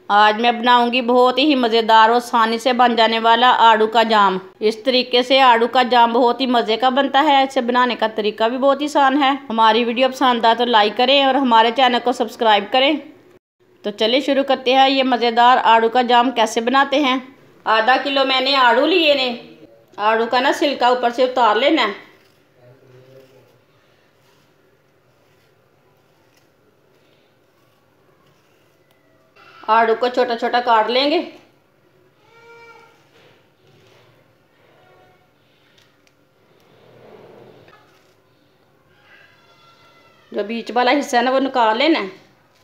आज मैं बनाऊंगी बहुत ही मज़ेदार और आसानी से बन जाने वाला आड़ू का जाम। इस तरीके से आड़ू का जाम बहुत ही मज़े का बनता है। इसे बनाने का तरीका भी बहुत ही आसान है। हमारी वीडियो पसंद आए तो लाइक करें और हमारे चैनल को सब्सक्राइब करें। तो चलिए शुरू करते हैं। ये मज़ेदार आड़ू का जाम कैसे बनाते हैं। आधा किलो मैंने आड़ू लिए ने। आड़ू का ना छिलका ऊपर से उतार लेना है। आड़ू को छोटा छोटा काट लेंगे। जो बीच वाला हिस्सा है ना वो निकाल लेना है।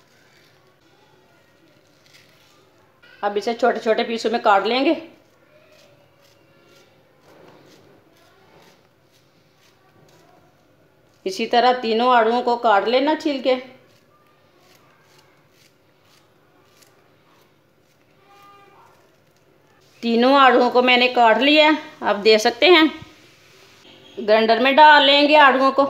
अब इसे छोटे छोटे पीसों में काट लेंगे। इसी तरह तीनों आड़ुओं को काट लेना छील के। तीनों आड़ुओं को मैंने काट लिया। आप देख सकते हैं। ग्राइंडर में डाल लेंगे आड़ुओं को।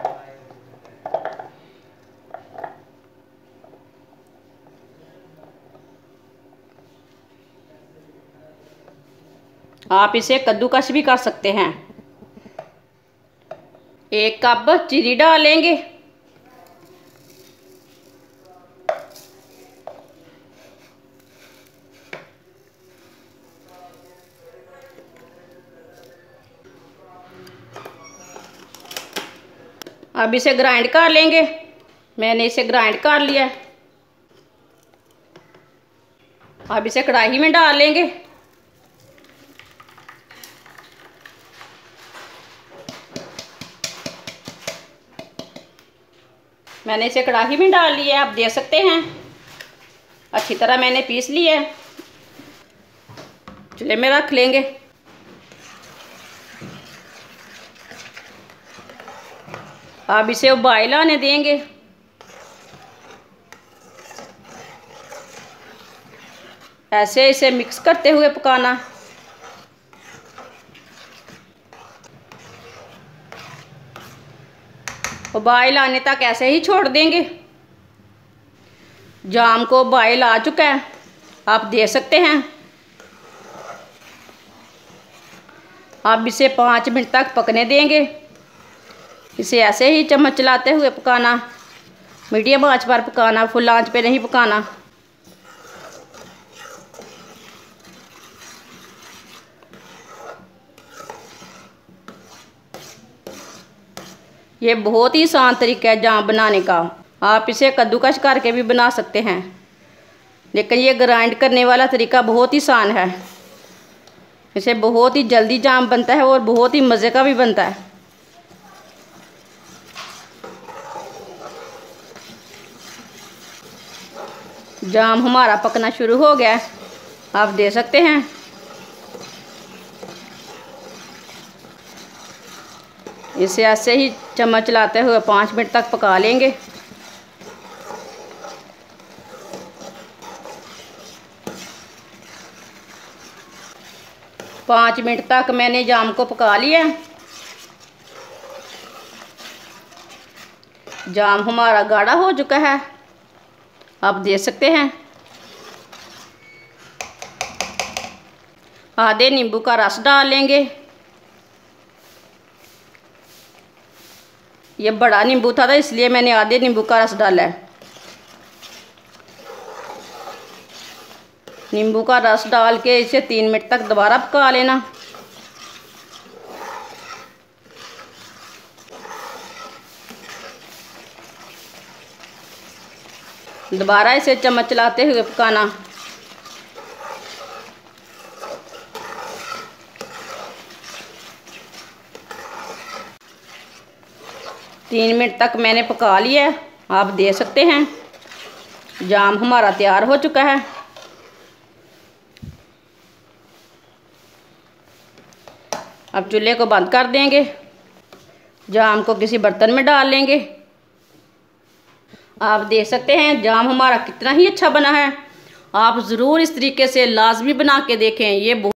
आप इसे कद्दूकस भी कर सकते हैं। 1 कप चीनी डालेंगे। अब इसे ग्राइंड कर लेंगे। मैंने इसे ग्राइंड कर लिया। अब इसे कढ़ाई में डाल लेंगे। मैंने इसे कढ़ाई में डाल लिया। आप देख सकते हैं अच्छी तरह मैंने पीस लिया है। चूल्हे में रख लेंगे। अब इसे उबाल आने देंगे। ऐसे इसे मिक्स करते हुए पकाना। उबाल आने तक ऐसे ही छोड़ देंगे। जाम को उबाल आ चुका है। आप देख सकते हैं। अब इसे 5 मिनट तक पकने देंगे। इसे ऐसे ही चम्मच चलाते हुए पकाना। मीडियम आंच पर पकाना, फुल आंच पे नहीं पकाना। ये बहुत ही आसान तरीका है जाम बनाने का। आप इसे कद्दूकस करके भी बना सकते हैं, लेकिन ये ग्राइंड करने वाला तरीका बहुत ही आसान है। इसे बहुत ही जल्दी जाम बनता है और बहुत ही मज़े का भी बनता है। जाम हमारा पकना शुरू हो गया है। आप देख सकते हैं। इसे ऐसे ही चम्मच चलाते हुए 5 मिनट तक पका लेंगे। पाँच मिनट तक मैंने जाम को पका लिया। जाम हमारा गाढ़ा हो चुका है। आप देख सकते हैं। आधे नींबू का रस डाल लेंगे। ये बड़ा नींबू था इसलिए मैंने आधे नींबू का रस डाला है। नींबू का रस डाल के इसे 3 मिनट तक दोबारा पका लेना। दोबारा इसे चम्मच चलाते हुए पकाना। तीन मिनट तक मैंने पका लिया है। आप देख सकते हैं जाम हमारा तैयार हो चुका है। अब चूल्हे को बंद कर देंगे। जाम को किसी बर्तन में डाल लेंगे। आप देख सकते हैं जाम हमारा कितना ही अच्छा बना है। आप ज़रूर इस तरीके से लाजमी बना के देखें। ये